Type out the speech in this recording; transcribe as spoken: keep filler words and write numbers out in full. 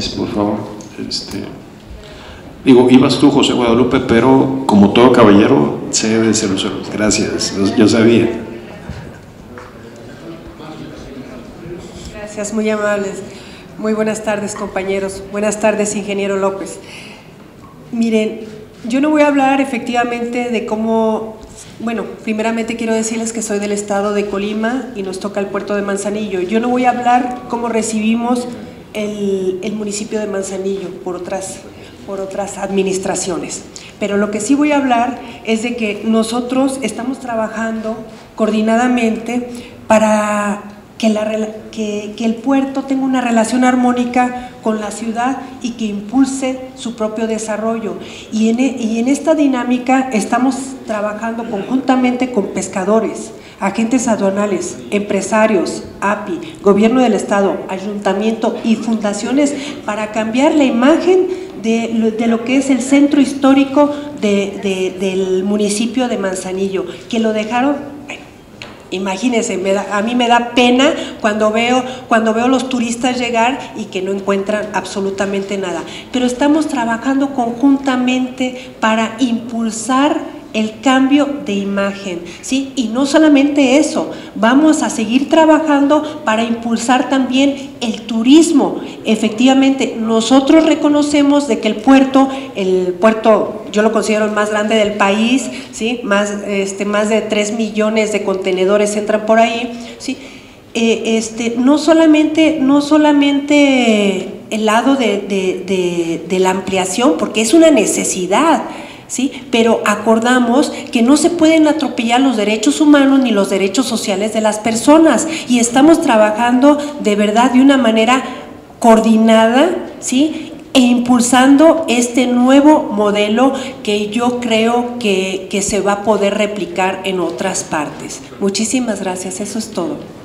Inés, por favor. Este, digo, ibas tú, José Guadalupe, pero como todo caballero, se debe de ser Lucero. Gracias, yo sabía. Gracias, muy amables. Muy buenas tardes, compañeros. Buenas tardes, ingeniero López. Miren, yo no voy a hablar efectivamente de cómo… Bueno, primeramente quiero decirles que soy del estado de Colima y nos toca el puerto de Manzanillo. Yo no voy a hablar cómo recibimos el, el municipio de Manzanillo por otras, por otras administraciones. Pero lo que sí voy a hablar es de que nosotros estamos trabajando coordinadamente para que, la, que, que el puerto tenga una relación armónica con la ciudad y que impulse su propio desarrollo. Y en, y en esta dinámica estamos trabajando conjuntamente con pescadores, agentes aduanales, empresarios, A P I, gobierno del estado, ayuntamiento y fundaciones para cambiar la imagen de lo, de lo que es el centro histórico de, de, del municipio de Manzanillo, que lo dejaron… Imagínense, me da, a mí me da pena cuando veo, cuando veo los turistas llegar y que no encuentran absolutamente nada. Pero estamos trabajando conjuntamente para impulsar el cambio de imagen, ¿sí? Y no solamente eso, vamos a seguir trabajando para impulsar también el turismo. Efectivamente, nosotros reconocemos de que el puerto, el puerto, yo lo considero el más grande del país, ¿sí? Más, este, más de tres millones de contenedores entran por ahí, ¿sí? Eh, este, no solamente, no solamente el lado de, de, de, de la ampliación, porque es una necesidad, ¿sí? Pero acordamos que no se pueden atropellar los derechos humanos ni los derechos sociales de las personas y estamos trabajando de verdad de una manera coordinada, ¿sí? E impulsando este nuevo modelo que yo creo que, que se va a poder replicar en otras partes. Muchísimas gracias, eso es todo.